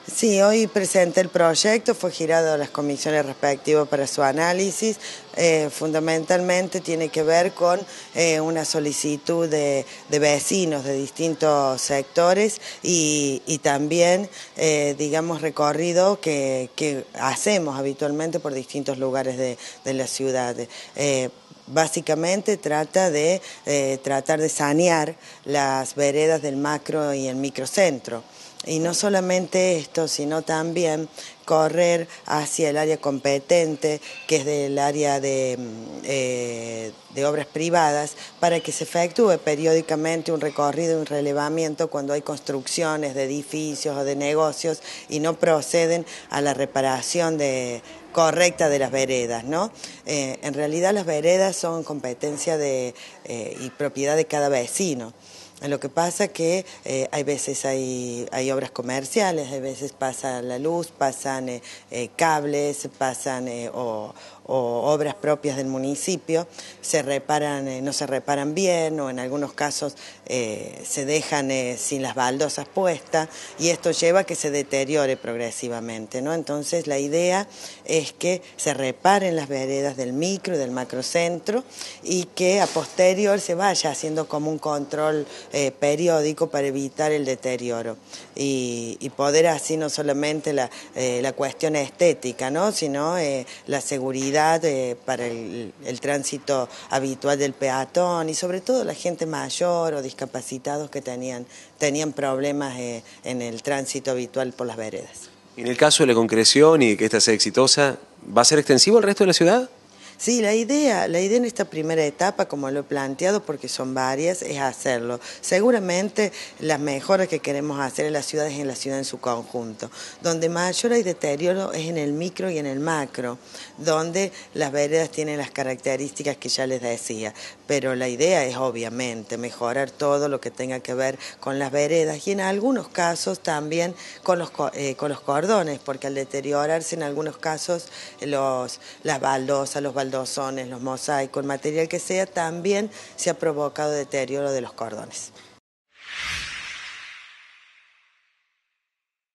Sí, hoy presenté el proyecto, fue girado a las comisiones respectivas para su análisis. Fundamentalmente tiene que ver con una solicitud de vecinos de distintos sectores y también, digamos, recorrido que hacemos habitualmente por distintos lugares de la ciudad. Básicamente tratar de sanear las veredas del macro y el microcentro. Y no solamente esto, sino también correr hacia el área competente, que es del área de obras privadas, para que se efectúe periódicamente un recorrido, un relevamiento cuando hay construcciones de edificios o de negocios y no proceden a la reparación correcta de las veredas, ¿no? En realidad las veredas son competencia y propiedad de cada vecino. Lo que pasa es que hay veces hay obras comerciales, hay veces pasa la luz, pasan cables, pasan o obras propias del municipio, no se reparan bien o en algunos casos se dejan sin las baldosas puestas y esto lleva a que se deteriore progresivamente, ¿no? Entonces la idea es que se reparen las veredas del micro y del macrocentro y que a posterior se vaya haciendo como un control periódico para evitar el deterioro y poder así no solamente la cuestión estética, ¿no? Sino la seguridad para el tránsito habitual del peatón y sobre todo la gente mayor o discapacitados que tenían problemas en el tránsito habitual por las veredas. En el caso de la concreción y que esta sea exitosa, ¿va a ser extensivo al resto de la ciudad? Sí, la idea en esta primera etapa, como lo he planteado, porque son varias, es hacerlo. Seguramente las mejoras que queremos hacer en la ciudad es en la ciudad en su conjunto. Donde mayor hay deterioro es en el micro y en el macro, donde las veredas tienen las características que ya les decía. Pero la idea es obviamente mejorar todo lo que tenga que ver con las veredas y en algunos casos también con los cordones, porque al deteriorarse en algunos casos las baldosas, los baldosones, los mosaicos, el material que sea, también se ha provocado deterioro de los cordones.